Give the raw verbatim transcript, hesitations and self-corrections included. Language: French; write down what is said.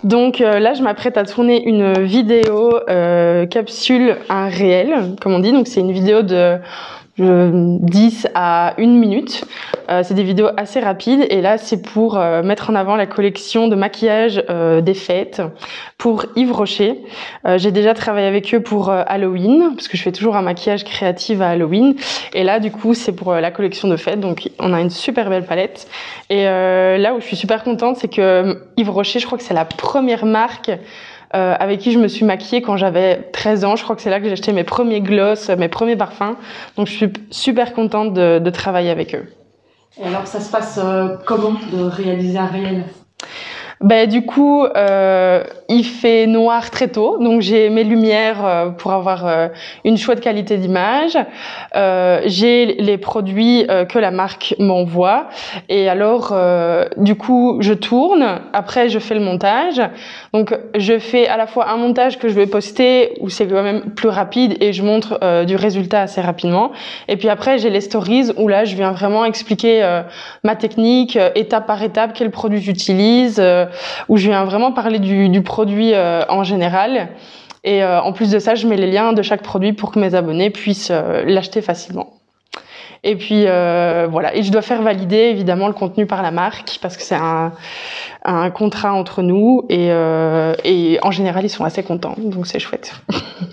Donc euh, là, je m'apprête à tourner une vidéo euh, capsule un réel, comme on dit. Donc c'est une vidéo de euh, dix à une minute. Euh, c'est des vidéos assez rapides et là, c'est pour euh, mettre en avant la collection de maquillage euh, des fêtes pour Yves Rocher. Euh, j'ai déjà travaillé avec eux pour euh, Halloween, parce que je fais toujours un maquillage créatif à Halloween. Et là, du coup, c'est pour euh, la collection de fêtes. Donc, on a une super belle palette. Et euh, là où je suis super contente, c'est que Yves Rocher, je crois que c'est la première marque euh, avec qui je me suis maquillée quand j'avais treize ans. Je crois que c'est là que j'ai acheté mes premiers gloss, mes premiers parfums. Donc, je suis super contente de, de travailler avec eux. Et alors, ça se passe euh, comment de réaliser un réel ? Ben, du coup, euh, il fait noir très tôt, donc j'ai mes lumières euh, pour avoir euh, une chouette qualité d'image. Euh, j'ai les produits euh, que la marque m'envoie et alors, euh, du coup, je tourne. Après, je fais le montage. Donc, je fais à la fois un montage que je vais poster où c'est quand même plus rapide et je montre euh, du résultat assez rapidement. Et puis après, j'ai les stories où là, je viens vraiment expliquer euh, ma technique, euh, étape par étape, quel produit j'utilise. Euh, où je viens vraiment parler du, du produit euh, en général. Et euh, en plus de ça, je mets les liens de chaque produit pour que mes abonnés puissent euh, l'acheter facilement. Et puis euh, voilà, et je dois faire valider évidemment le contenu par la marque parce que c'est un, un contrat entre nous et, euh, et en général ils sont assez contents, donc c'est chouette.